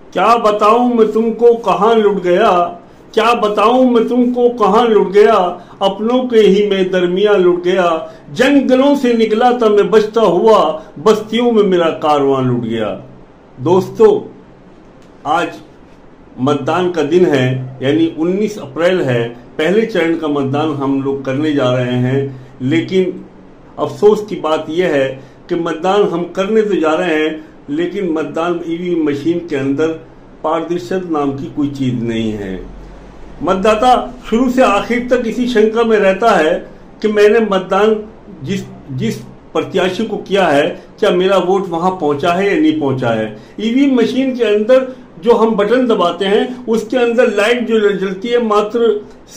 क्या बताऊं मैं तुमको कहां लुट गया, क्या बताऊं मैं तुमको कहां लुट गया, अपनों के ही मैं दरमियां लुट गया। जंगलों से निकला था मैं बचता हुआ, बस्तियों में मेरा कारवां लुट गया। दोस्तों, आज मतदान का दिन है, यानी 19 अप्रैल है। पहले चरण का मतदान हम लोग करने जा रहे हैं, लेकिन अफसोस की बात यह है कि मतदान हम करने तो जा रहे हैं, लेकिन मतदान ईवीएम मशीन के अंदर पारदर्शिता नाम की कोई चीज नहीं है। मतदाता शुरू से आखिर तक इसी शंका में रहता है कि मैंने मतदान जिस प्रत्याशी को किया है, क्या मेरा वोट वहां पहुंचा है या नहीं पहुंचा है। ईवीएम मशीन के अंदर जो हम बटन दबाते हैं, उसके अंदर लाइट जो जलती है मात्र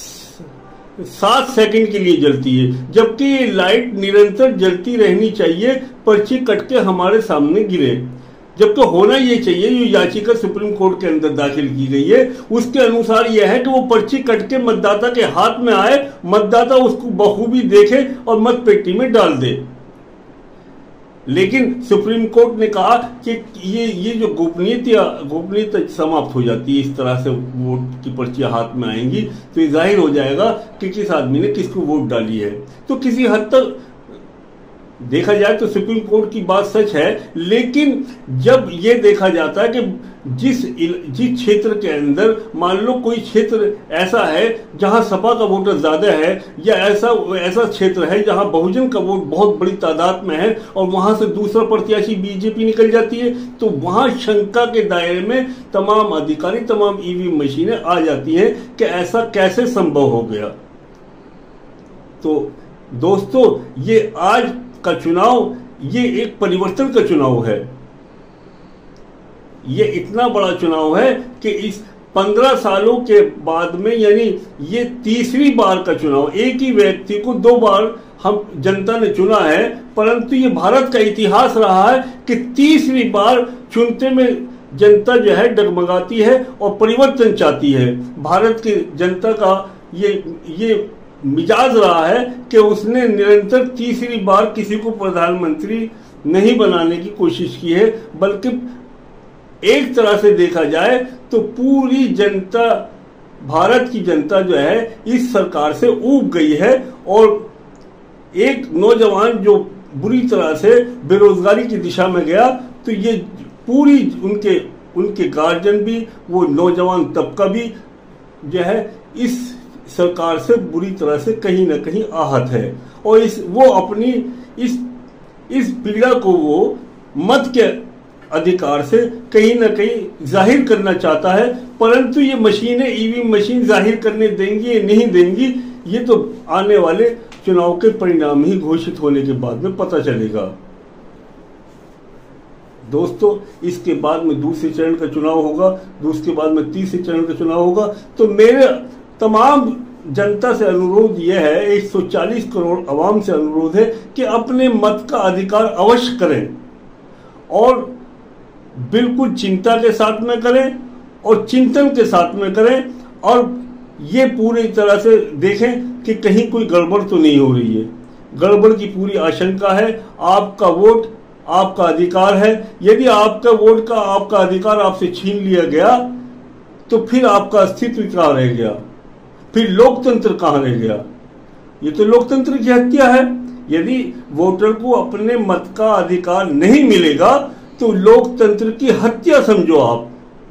7 सेकंड के लिए जलती है, जबकि ये लाइट निरंतर जलती रहनी चाहिए, पर्ची कट के हमारे सामने गिरे। जबकि होना ये चाहिए, जो याचिका सुप्रीम कोर्ट के अंदर दाखिल की गई है उसके अनुसार यह है कि वो पर्ची कट के मतदाता के हाथ में आए, मतदाता उसको बखूबी देखे और मत पेटी में डाल दे। लेकिन सुप्रीम कोर्ट ने कहा कि ये जो गोपनीयता समाप्त हो जाती है, इस तरह से वोट की पर्चियां हाथ में आएंगी तो ये जाहिर हो जाएगा कि किस आदमी ने किसको वोट डाली है। तो किसी हद तक देखा जाए तो सुप्रीम कोर्ट की बात सच है, लेकिन जब ये देखा जाता है कि जिस क्षेत्र के अंदर मान लो कोई क्षेत्र ऐसा है जहां सपा का वोटर ज्यादा है, या ऐसा क्षेत्र है जहां बहुजन का वोट बहुत बड़ी तादाद में है और वहां से दूसरा प्रत्याशी बीजेपी निकल जाती है, तो वहां शंका के दायरे में तमाम अधिकारी, तमाम ईवीएम मशीनें आ जाती हैं कि ऐसा कैसे संभव हो गया। तो दोस्तों, ये आज का चुनाव ये एक परिवर्तन का चुनाव है। ये इतना बड़ा चुनाव है कि इस 15 सालों के बाद में, यानी ये तीसरी बार का चुनाव, एक ही व्यक्ति को 2 बार हम जनता ने चुना है, परंतु ये भारत का इतिहास रहा है कि तीसरी बार चुनते में जनता जो है डगमगाती है और परिवर्तन चाहती है। भारत की जनता का ये मिजाज रहा है कि उसने निरंतर तीसरी बार किसी को प्रधानमंत्री नहीं बनाने की कोशिश की है, बल्कि एक तरह से देखा जाए तो पूरी जनता, भारत की जनता जो है इस सरकार से ऊब गई है। और एक नौजवान जो बुरी तरह से बेरोजगारी की दिशा में गया, तो ये पूरी उनके गार्जियन भी, वो नौजवान तबका भी जो है इस सरकार से बुरी तरह से कहीं ना कहीं आहत है, और वो अपनी इस पीड़ा को वो मत के अधिकार से कहीं ना कहीं जाहिर करना चाहता है। परंतु ये मशीनें, ईवीएम मशीन जाहिर करने देंगी या नहीं देंगी, ये तो आने वाले चुनाव के परिणाम ही घोषित होने के बाद में पता चलेगा। दोस्तों, इसके बाद में दूसरे चरण का चुनाव होगा, उसके बाद में तीसरे चरण का चुनाव होगा। तो मेरे तमाम जनता से अनुरोध यह है, 140 करोड़ अवाम से अनुरोध है कि अपने मत का अधिकार अवश्य करें, और बिल्कुल चिंता के साथ में करें और चिंतन के साथ में करें, और ये पूरी तरह से देखें कि कहीं कोई गड़बड़ तो नहीं हो रही है। गड़बड़ की पूरी आशंका है। आपका वोट आपका अधिकार है। यदि आपका वोट का आपका अधिकार आपसे छीन लिया गया, तो फिर आपका अस्तित्व कहाँ रह गया, फिर लोकतंत्र कहाँ रह गया। ये तो लोकतंत्र की हत्या है। यदि वोटर को अपने मत का अधिकार नहीं मिलेगा तो लोकतंत्र की हत्या समझो आप।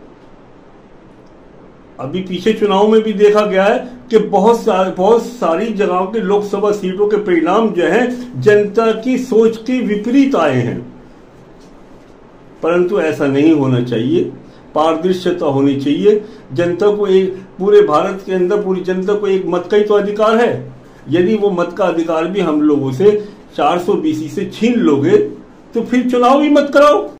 अभी पीछे चुनाव में भी देखा गया है कि बहुत सारी जगहों के लोकसभा सीटों के परिणाम जो है जनता की सोच के विपरीत आए हैं। परंतु ऐसा नहीं होना चाहिए, पारदर्शिता होनी चाहिए। जनता को पूरे भारत के अंदर पूरी जनता को एक मत का ही तो अधिकार है। यदि वो मत का अधिकार भी हम लोगों से 420 से छीन लोगे तो फिर चुनाव ही मत कराओ।